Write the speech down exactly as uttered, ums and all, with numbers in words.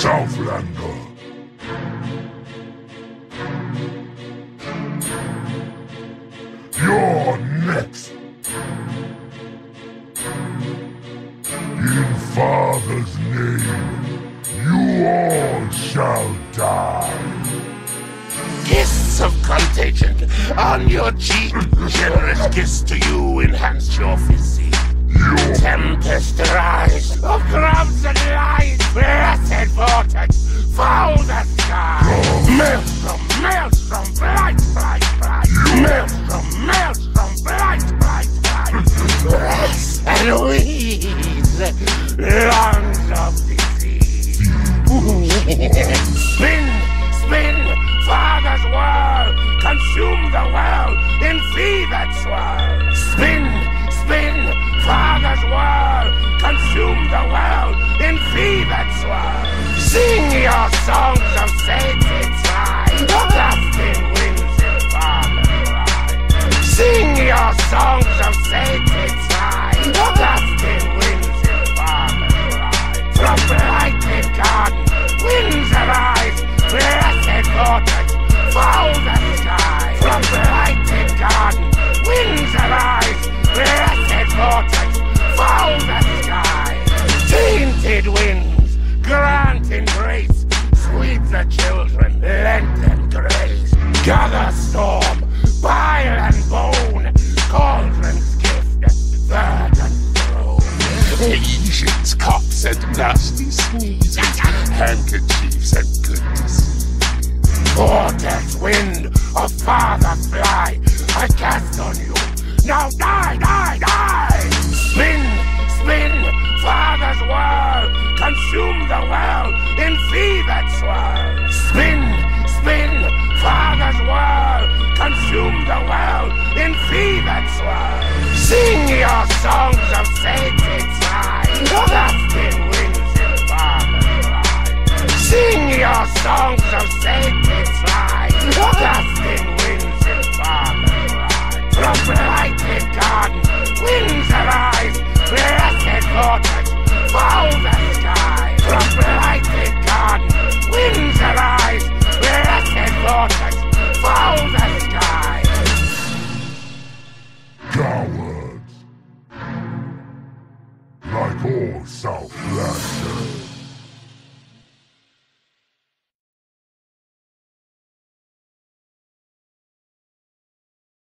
Southlader. You're next. In Father's name, you all shall die. Kiss of contagion on your cheek. Generous kiss to you enhanced your physique. Your Tempest rise of grubs and lice. Blessed Vortex, foul the sky. Maelstrom, Maelstrom, blight, blight, blight. Maelstrom, Maelstrom, blight, blight, blight. Rasp and wheeze, lungs of disease. Spin, spin, Father's whirl, consume the world in fevered swirl. Spin, spin, Father's whirl, consume the world in fevered swirl. Sing your songs of sainted pride, lasting winds in Father's ride. Sing your songs of sainted pride, lasting winds in Father's ride. From blighted garden, winds arise, blessed Vortex, foul the sky. From blighted garden, winds arise, blessed Vortex, foul the sky. Tainted winds, granting grace, sweep the children, lend them grace. Gather storm, bile and bone, cauldrons gift, verdant throne. Lesions, coughs and nasty sneezes, handkerchiefs and good disease. Vortex wind of Father fly, I cast on you. Now die, die, die! Spin, spin, Father's whirl, consume the world in fevered swirl. Spin, spin, Father's whirl, consume the world in fevered swirl. Sing your songs of sainted pride, lasting winds in Father's ride. Sing your songs of sainted pride, lasting